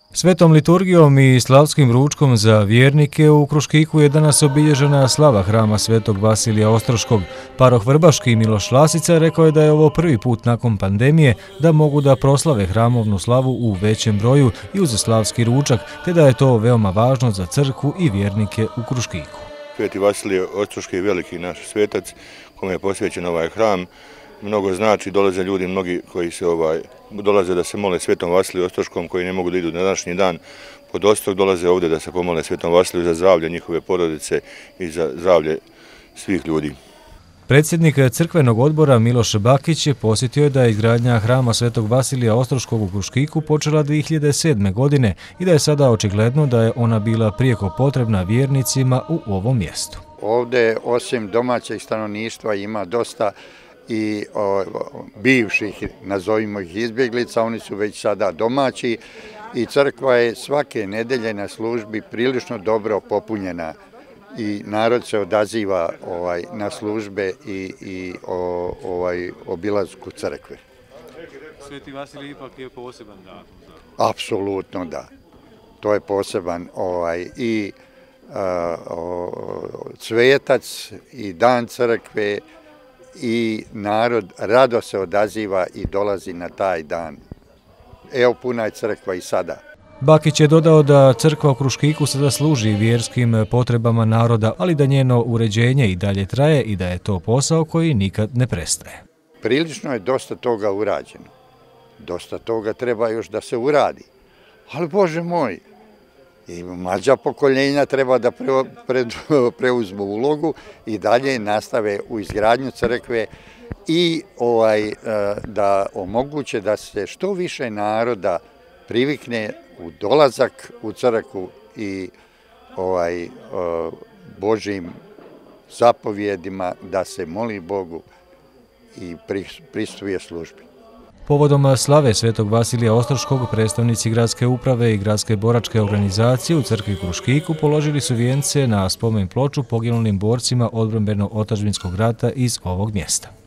Svetom liturgijom i slavskim ručkom za vjernike u Kruškiku je danas obilježena slava hrama Svetog Vasilija Ostroškog. Paroh Vrbaški Miloš Lasica rekao je da je ovo prvi put nakon pandemije da mogu da proslave hramovnu slavu u većem broju i uz slavski ručak, te da je to veoma važno za crkvu i vjernike u Kruškiku. Sveti Vasilije Ostroški je veliki naš svetac kome je posvećen ovaj hram. Mnogo znači, dolaze ljudi, mnogi koji se dolaze da se mole Svetom Vasiliju Ostroškom, koji ne mogu da idu na današnji dan pod Ostrog, dolaze ovdje da se pomole Svetom Vasiliju za zdravlje njihove porodice i za zdravlje svih ljudi. Predsjednik crkvenog odbora Miloš Bakić posjetio je da je izgradnja hrama Svetog Vasilija Ostroškog u Kruškiku počela 2007. godine i da je sada očigledno da je ona bila prijeko potrebna vjernicima u ovom mjestu. Ovdje osim domaćeg stanovništva ima dosta i bivših, nazovimo ih izbjeglica, oni su već sada domaći i crkva je svake nedelje na službi prilično dobro popunjena i narod se odaziva na službe i obilazku crkve. Sveti Vasilij ipak je poseban datum. Apsolutno da. To je poseban i svetac i dan crkve i narod rado se odaziva i dolazi na taj dan. Evo, puna je crkva i sada. Bakić je dodao da crkva u Kruškiku sada služi vjerskim potrebama naroda, ali da njeno uređenje i dalje traje i da je to posao koji nikad ne prestaje. Prilično je dosta toga urađeno. Dosta toga treba još da se uradi. Ali, Bože moj, i mlađa pokoljenja treba da preuzmu ulogu i dalje nastave u izgradnju crkve i da omoguće da se što više naroda privikne u dolazak u crkvu i Božjim zapovjedima da se moli Bogu i pristupuje službi. Povodom slave Svetog Vasilija Ostroškog predstavnici gradske uprave i gradske boračke organizacije u crkvi Kruškiku položili su vijence na spomen ploču poginulim borcima odbrambeno-otadžbinskog rata iz ovog mjesta.